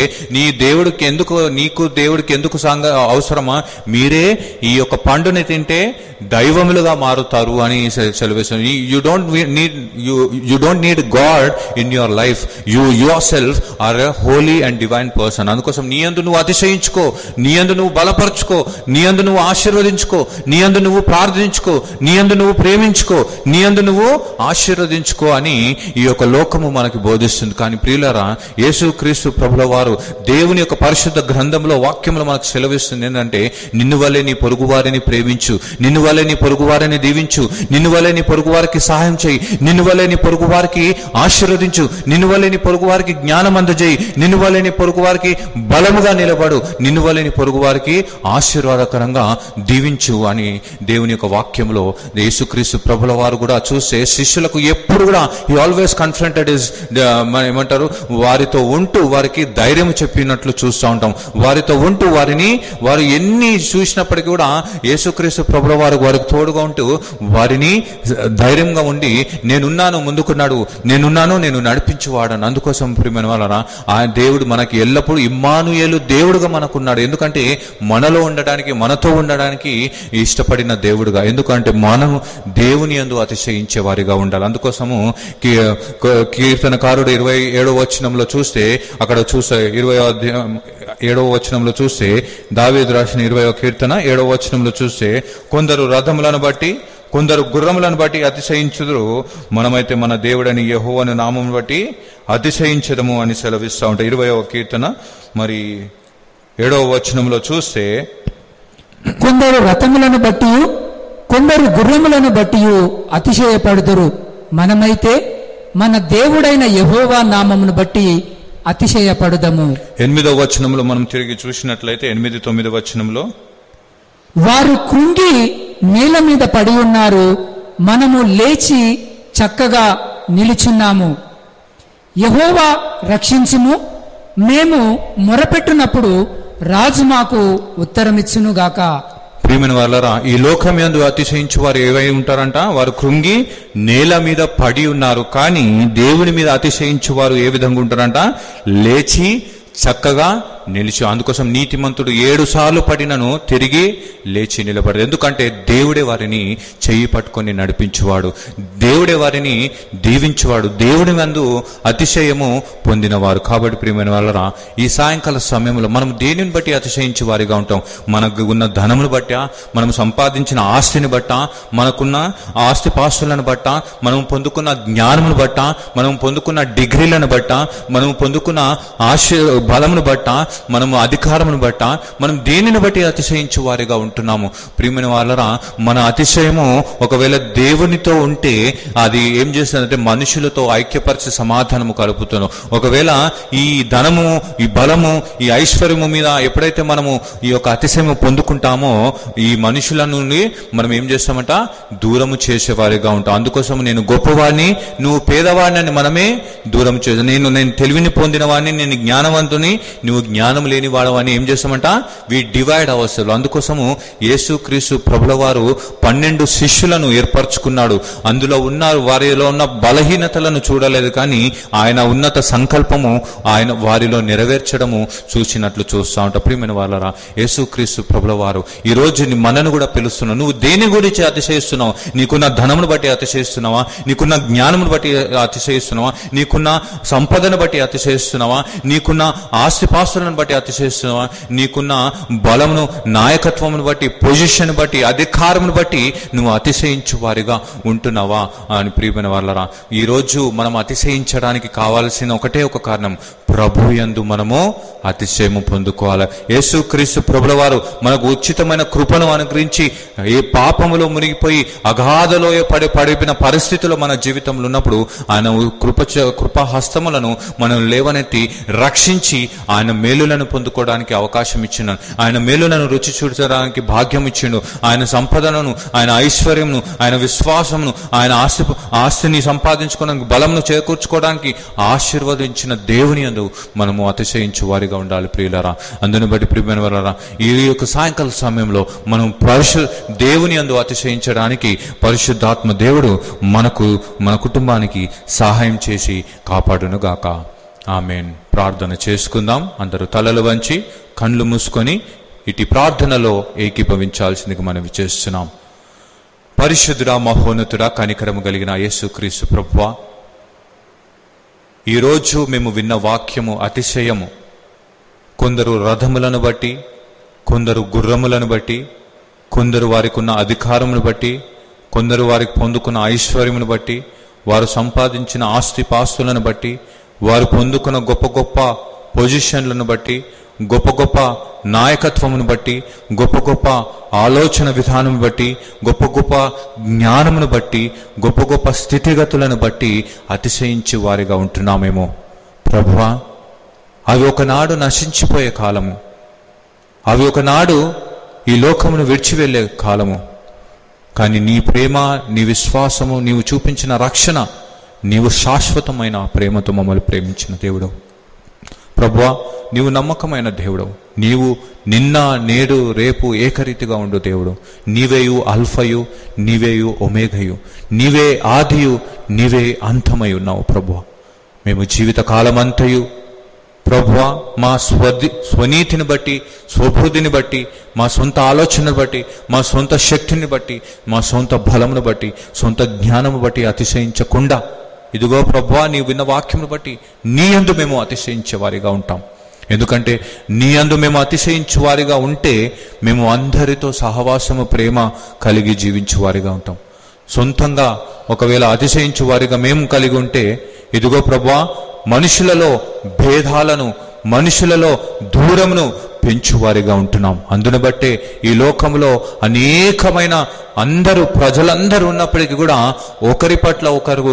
నీకు దేవుడికి ఎందుకు అవసరమా, మీరే ఈ యొక్క పండుని తింటే దైవములుగా మారుతారు అని సెలవిస్తుంది. You don't need God in your life, you yourself are a holy and divine person. అందుకోసం నీ యందు నువ్వు అతిశయించుకో, నీ యందు నువ్వు బలపరుచుకో, నీ యందు నువ్వు ఆశీర్వదించుకో, నీ యందు నువ్వు ప్రార్థించుకో, నీ యందు నువ్వు ప్రేమించుకో, నీ యందు నువ్వు ఆశీర్వదించుకో అని ఈ యొక్క లోకము మనకి బోధిస్తుంది. కానీ ప్రియులారా, యేసుక్రీస్తు ప్రభుల వారు దేవుని యొక్క పరిశుద్ధ గ్రంథంలో, వాక్యంలో మనకు సెలవిస్తుంది ఏంటంటే, నిన్ను వల్లే నీ పొరుగు వారిని ప్రేమించు, నిన్ను వల్లే నీ పొరుగు వారిని దీవించు, నిన్ను వల్లే నీ పొరుగు వారికి సహాయం చేయి, నిన్ను వల్లే నీ పొరుగు వారికి ఆశీర్వదించు, నిన్ను వల్లే నీ పొరుగు వారికి జ్ఞానం అందజేయి, నిన్ను వల్లే నీ పొరుగు వారికి బలముగా నిలబడు, నిన్ను వల్లే నీ పొరుగు వారికి ఆశీర్వాదకరంగా దీవించు అని దేవుని యొక్క వాక్యంలో యేసుక్రీస్తు ప్రభుల వారు కూడా చూస్తే, శిష్యులకు ఎప్పుడు కూడా హి ఆల్వేస్ కన్ఫ్రంటెడ్ ఇస్ ఏమంటారు, వారితో ఉంటూ వారికి ధైర్యం చెప్పినట్లు చూస్తూ ఉంటాం. వారితో ఉంటూ వారు ఎన్ని చూసినప్పటికీ కూడా యేసుక్రీస్తు ప్రభుల వారు వారికి తోడుగా ఉంటూ వారిని ధైర్యంగా ఉండి, నేనున్నాను, ముందుకున్నాడు, నేనున్నాను, నేను నడిపించువాడను. అందుకోసం ప్రియమైన వాళ్ళరా, ఆ దేవుడు మనకి ఎల్లప్పుడూ ఇమ్మానుయేలు దేవుడుగా మనకున్నాడు. ఎందుకంటే మనలో ఉండడానికి, మనతో ఉండడానికి ఇష్టపడిన దేవుడుగా. ఎందుకంటే మనం దేవుని యందు అతిశయించే వారిగా ఉండాలి. అందుకోసము కీర్తనకారుడు 27వ వచనంలో చూస్తే, అక్కడ చూస్తే 27వ వచనంలో చూస్తే, దావీదు రాసిన 20వ కీర్తన 7వ వచనంలో చూస్తే, కొందరు రథములను బట్టి, కొందరు గుర్రములను బట్టి అతిశయించుదురు, మనమైతే మన దేవుడని యెహోవాను నామం బట్టి అతిశయించదము అని సెలవిస్తూ ఉంటాయి. 20వ కీర్తన మరి 7వ వచనంలో చూస్తే, కొందరు రథములను బట్టి, కొందరు గుర్రములను బట్టి అతిశయపడుదురు, మనమైతే మన దేవుడైన యెహోవా నామమును బట్టి అతిశయపడుదము. 8వ వచనంలో మనం తిరిగి చూసినట్లయితే, 8-9 వచనంలో, వారు కృంగి నేల మీద పడి ఉన్నారు, మనము లేచి చక్కగా నిలుచున్నాము. యెహోవా రక్షించుము, మేము మొరపెట్టునప్పుడు రాజు మాకు ఉత్తరమిచ్చునుగాక. ప్రియమైన వాళ్ళరా, ఈ లోకం యందు అతిశయించు వారు ఏవై ఉంటారంట, వారు కృంగి నేల మీద పడి ఉన్నారు. కానీ దేవుని మీద అతిశయించు వారు ఏ విధంగా ఉంటారంట, లేచి చక్కగా నిలిచి. అందుకోసం నీతిమంతుడు 7 సార్లు పడినను తిరిగి లేచి నిలబడదు. ఎందుకంటే దేవుడే వారిని చెయ్యి పట్టుకొని నడిపించువాడు, దేవుడే వారిని దీవించువాడు, దేవుడి నందు అతిశయము పొందినవారు. కాబట్టి ప్రియమైన వాళ్ళరా, ఈ సాయంకాల సమయంలో మనం దేనిని బట్టి అతిశయించే వారిగా ఉంటాం? మనకు ఉన్న ధనమును బట్టా, మనం సంపాదించిన ఆస్తిని బట్టా, మనకున్న ఆస్తి పాస్తులను బట్టా, మనం పొందుకున్న జ్ఞానమును బట్టా, మనం పొందుకున్న డిగ్రీలను బట్టా, మనం పొందుకున్న బలమును బట్టా, మనము అధికారమును బట్ట, మనం దేనిని బట్టి అతిశయించు వారిగా ఉంటున్నాము? ప్రియమైన వాళ్ళరా, మన అతిశయము ఒకవేళ దేవునితో ఉంటే అది ఏం చేస్తుందంటే మనుషులతో ఐక్యపరిచి సమాధానము కలుపుతున్నాం. ఒకవేళ ఈ ధనము, ఈ బలము, ఈ ఐశ్వర్యము మీద ఎప్పుడైతే మనము ఈ యొక్క అతిశయము పొందుకుంటామో, ఈ మనుషుల నుండి మనం ఏం చేస్తామంట, దూరము చేసేవారిగా ఉంటాం. అందుకోసం నేను గొప్పవాడిని, నువ్వు పేదవాడిని అని మనమే దూరం చేస్తాం. నేను తెలివిని పొందిన వాడిని, నేను జ్ఞానవంతుని, నువ్వు జ్ఞానం లేని వాడవని ఏం చేస్తామంట, వి డివైడ్ అవసరం. అందుకోసము యేసుక్రీస్తు ప్రభుల వారు 12 శిష్యులను ఏర్పరచుకున్నాడు. అందులో ఉన్నారు, వారిలో ఉన్న బలహీనతలను చూడలేదు, కానీ ఆయన ఉన్నత సంకల్పము ఆయన వారిలో నెరవేర్చడము చూసినట్లు చూస్తూ ఉంటాం. ప్రియమైన వాళ్ళరా, యేసుక్రీస్తు ప్రభుల వారు ఈ రోజు మనను కూడా పిలుస్తున్నావు. నువ్వు దేని గురించి అతిశయిస్తున్నావు? నీకున్న ధనమును బట్టి అతిశయిస్తున్నావా? నీకున్న జ్ఞానమును బట్టి అతిశయిస్తున్నావా? నీకున్న సంపదను బట్టి అతిశయిస్తున్నావా? నీకున్న ఆస్తిపాస్తులను బట్టి అతిశయిస్తున్నావా? నీకున్న బలమును, నాయకత్వమును బట్టి, పొజిషన్ బట్టి, అధికారమును బట్టి నువ్వు అతిశయించు వారిగా ఉంటున్నావా అని ప్రియమైన వాళ్ళరా, ఈ రోజు మనం అతిశయించడానికి కావాల్సిన ఒకటే ఒక కారణం, ప్రభు యందు మనము అతిశయము పొందుకోవాలి. యేసుక్రీస్తు ప్రభుల వారు మనకు ఉచితమైన కృపను అనుగ్రహించి ఏ పాపములో మునిగిపోయి అగాధలోయ పడిపోయిన పరిస్థితుల్లో మన జీవితంలో ఉన్నప్పుడు ఆయన కృపాహస్తములను మనం లేవనెత్తి రక్షించి ఆయన మేలులను పొందుకోవడానికి అవకాశం ఇచ్చినాడు. ఆయన మేలులను రుచి చూడడానికి భాగ్యం ఇచ్చిండు. ఆయన సంపదలను, ఆయన ఐశ్వర్యంను, ఆయన విశ్వాసమును, ఆయన ఆస్తిని సంపాదించుకోవడానికి, బలంను చేకూర్చుకోవడానికి ఆశీర్వదించిన దేవుని యందు మనము అతిశయించు వారిగా ఉండాలి ప్రియులారా. అందుని బట్టి ప్రియమైన వారా, ఈ యొక్క సాయంకాల సమయంలో మనం దేవుని యందు అతిశయించడానికి పరిశుద్ధాత్మ దేవుడు మన కుటుంబానికి సహాయం చేసి కాపాడును గాక. ఆమేన్. ప్రార్థన చేసుకుందాం. అందరూ తలలు వంచి కళ్ళు మూసుకొని ఇటు ప్రార్థనలో ఏకీభవించాల్సిందిగా మనవి చేస్తున్నాం. పరిశుద్ధుడా, మహోన్నతుడా, కనికరము కలిగిన యేసుక్రీస్తు ప్రభువా, ఈరోజు మేము విన్న వాక్యము అతిశయము. కొందరు రథములను బట్టి, కొందరు గుర్రములను బట్టి, కొందరు వారికి ఉన్న అధికారమును బట్టి, కొందరు వారికి పొందుకున్న ఐశ్వర్యమును బట్టి, వారు సంపాదించిన ఆస్తిపాస్తులను బట్టి, వారు పొందుకున్న గొప్ప గొప్ప పొజిషన్లను బట్టి, గొప్ప గొప్ప నాయకత్వమును బట్టి, గొప్ప గొప్ప ఆలోచన విధానం బట్టి, గొప్ప గొప్ప జ్ఞానమును బట్టి, గొప్ప గొప్ప స్థితిగతులను బట్టి అతిశయించి వారిగా ఉంటున్నామేమో ప్రభువా. అవి ఒకనాడు నశించిపోయే కాలము, అవి ఒకనాడు ఈ లోకమును విడిచి వెళ్ళే కాలము. కానీ నీ ప్రేమ, నీ విశ్వాసము, నీవు చూపించిన రక్షణ, నీవు శాశ్వతమైన ప్రేమతో మమ్మల్ని ప్రేమించిన దేవుడు ప్రభువా. నీవు నమ్మకమైన దేవుడు. నీవు నిన్న, నేడు, రేపు ఏకరీతిగా ఉండు దేవుడు. నీవేయు అల్ఫయు, నీవేయు ఒమేఘయు, నీవే ఆదియు, నీవే అంతమై ఉన్నావు ప్రభువా. మేము జీవితకాలమంతయు ప్రభువా మా స్వనీతిని బట్టి, స్వబుద్ధిని బట్టి, మా సొంత ఆలోచనను బట్టి, మా సొంత శక్తిని బట్టి, మా సొంత బలమును బట్టి, సొంత జ్ఞానము బట్టి అతిశయించకుండా, ఇదిగో ప్రభువా నీ విన్న వాక్యమును బట్టి నీ యందు మేము అతిశయించే వారిగా ఉంటాం. ఎందుకంటే నీ యందు మేము అతిశయించు వారిగా ఉంటే మేము అందరితో సహవాసము, ప్రేమ కలిగి జీవించు వారిగా ఉంటాం. సొంతంగా ఒకవేళ అతిశయించు వారిగా మేము కలిగి ఉంటే, ఇదిగో ప్రభువా మనుషులలో భేదాలను, మనుషులలో దూరమును పెంచువారిగా ఉంటున్నాం. అందును బట్టే ఈ లోకంలో అనేకమైన ప్రజలందరూ ఉన్నప్పటికీ కూడా ఒకరి పట్ల ఒకరు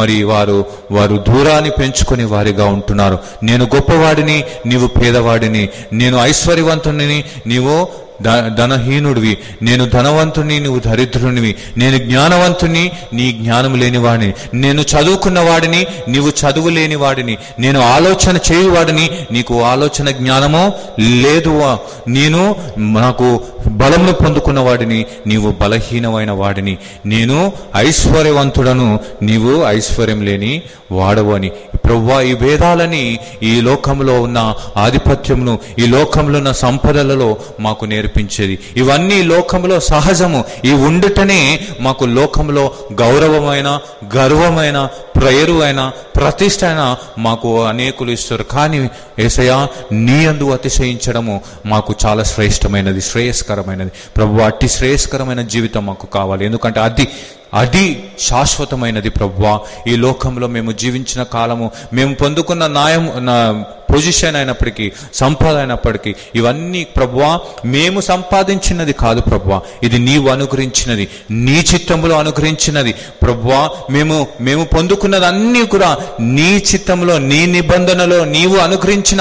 వారు దూరాన్ని పెంచుకొని వారిగా ఉంటున్నారు. నేను గొప్పవాడిని, నీవు పేదవాడిని, నేను ఐశ్వర్యవంతుని, నీవు ధనహీనుడివి, నేను ధనవంతుని, నువ్వు దరిద్రునివి, నేను జ్ఞానవంతుని, నీ జ్ఞానం లేనివాడిని, నేను చదువుకున్న వాడిని, నీవు చదువు లేని వాడిని, నేను ఆలోచన చేయువాడిని, నీకు ఆలోచన జ్ఞానమో లేదు, నేను నాకు బలమును పొందుకున్న వాడిని, నీవు బలహీనమైన వాడిని, నేను ఐశ్వర్యవంతుడను, నీవు ఐశ్వర్యం లేని వాడవు అని ప్రభువా ఈ భేదాలని ఈ లోకంలో ఉన్న ఆధిపత్యమును, ఈ లోకంలో ఉన్న సంపదలలో మాకు నేర్పించేది. ఇవన్నీ లోకంలో సహజము. ఈ ఉండుటనే మాకు లోకంలో గౌరవమైన, గర్వమైన, ప్రేరువైన, ప్రతిష్ట అయిన మాకు అనేకులు ఇస్తారు. కానీ యేసయ్యా నీ యందు అతిశయించడము మాకు చాలా శ్రేష్టమైనది, శ్రేయస్కరమైనది ప్రభువా. అట్టి శ్రేయస్కరమైన జీవితం మాకు కావాలి. ఎందుకంటే అది శాశ్వతమైనది ప్రభువా. ఈ లోకంలో మేము జీవించిన కాలము, మేము పొందుకున్న పొజిషన్ అయినప్పటికీ, సంపద అయినప్పటికీ, ఇవన్నీ ప్రభువా మేము సంపాదించినది కాదు ప్రభువా. ఇది నీవు అనుగ్రహించినది, నీ చిత్తములో అనుగ్రహించినది ప్రభువా. మేము పొందుకున్నది అన్నీ కూడా నీ చిత్తంలో, నీ నిబంధనలో నీవు అనుగ్రహించిన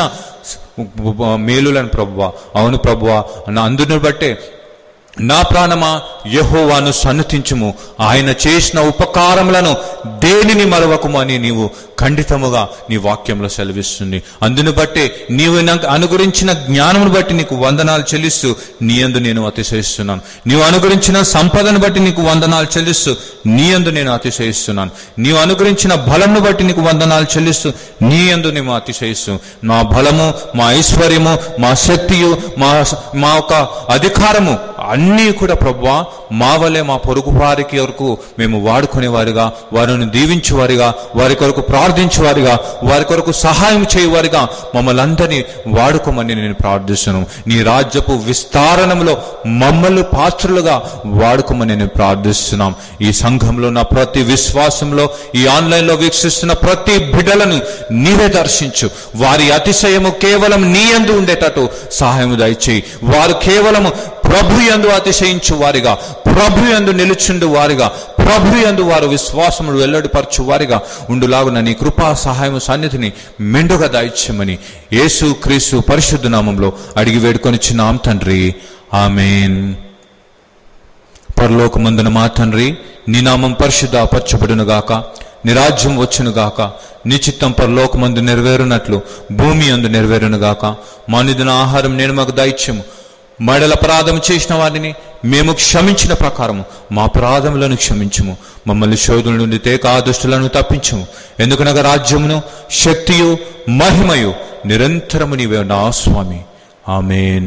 మేలులను ప్రభువా. అవును ప్రభువా. అందును బట్టే నా ప్రాణమా యెహోవాను సన్నతించుము, ఆయన చేసిన ఉపకారములను దేనిని మరవకుము అని నీవు ఖండితముగా నీ వాక్యంలో సెలవిస్తుంది. అందును బట్టే నీవు అనుగ్రహించిన జ్ఞానమును బట్టి నీకు వందనాలు చెల్లిస్తూ నీ యందు నేను అతిశయిస్తున్నాను. నీవు అనుగ్రహించిన సంపదను బట్టి నీకు వందనాలు చెల్లిస్తూ నీ యందు నేను అతిశయిస్తున్నాను. నీవు అనుగ్రహించిన బలమును బట్టి నీకు వందనాలు చెల్లిస్తూ నీ యందు నేను అతిశయిస్తూ, మా బలము, మా ఐశ్వర్యము, మా శక్తియు, మా యొక్క అధికారము అన్నీ కూడా ప్రభువా మా వలె మా పొరుగు వారికి వరకు మేము వాడుకునేవారిగా, వారిని దీవించేవారిగా, వారి కొరకు ప్రార్థించేవారిగా, వారి కొరకు సహాయం చేయవారిగా మమ్మల్ని అందరినీ వాడుకోమని నేను ప్రార్థిస్తున్నాను. నీ రాజ్యపు విస్తారణంలో మమ్మల్ని పాత్రలుగా వాడుకోమని నేను ప్రార్థిస్తున్నాం. ఈ సంఘంలో ఉన్న ప్రతి విశ్వాసంలో, ఈ ఆన్లైన్లో వీక్షిస్తున్న ప్రతి బిడ్డలను నీవే దర్శించు. వారి అతిశయము కేవలం నీ యందు ఉండేటట్టు సహాయం దయచేయి. వారు కేవలం ప్రభు యందు అతిశయించు వారిగా, ప్రభు యందు నిలుచుండు వారిగా, ప్రభు యందు వారు విశ్వాసమును వెల్లడిపరచు వారిగా ఉండులాగున నీ కృపా సహాయం సన్నిధిని మెండుగా దయచేయమని యేసు క్రీస్తు పరిశుద్ధ నామంలో అడిగి వేడుకొనిచున్నాం తండ్రి. ఆమేన్. పరలోకమందున మా తండ్రి, నీ నామం పరిశుద్ధపరచబడును గాక, నీ రాజ్యం వచ్చును గాక, నీ చిత్తం పరలోకమందు నెరవేరునట్లు భూమి యందు నెరవేరును గాక. మా నిదిన ఆహారం నేను మాకు దయచేయము. మడల అపరాధం చేసిన వారిని మేము క్షమించిన ప్రకారము మా అపరాధములను క్షమించుము. మమ్మల్ని శోధుల నుండి తేక దుష్టులను తప్పించుము. ఎందుకనగా రాజ్యమును, శక్తియు, మహిమయు నిరంతరము నీవే నా స్వామి. ఆమేన్.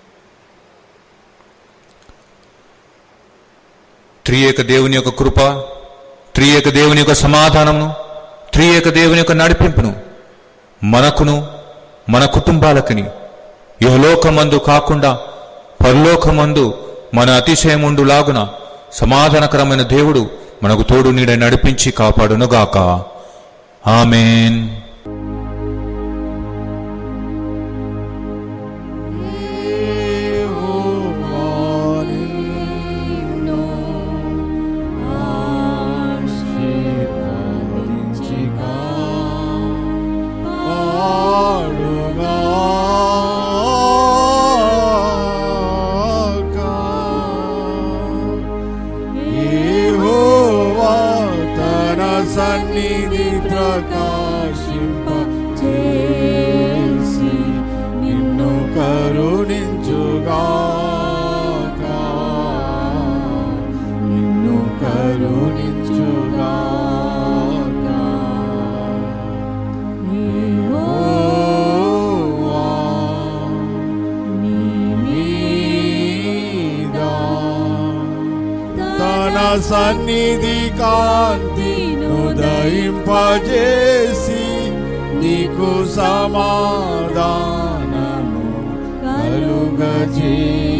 త్రియేక దేవుని యొక్క కృప, త్రియేక దేవుని యొక్క సమాధానమును, త్రియేక దేవుని యొక్క నడిపింపును మనకును మన కుటుంబాలకిని ఇహలోకమందు కాకుండా పరలోకమందు మన అతిశయముండులాగున సమాధానకరమైన దేవుడు మనకు తోడు నీడ నడిపించి కాపాడునుగాక. ఆమేన్. సన్నిధి ప్రకాశింపజేసి నిన్ను కరుణించుగాక, నిన్ను కరుణించుగాక. యెహోవా నీ మీద తన సన్నిధి కాంతి ఉదయింపజేసి నీకు సమాధానము కలుగజేయును.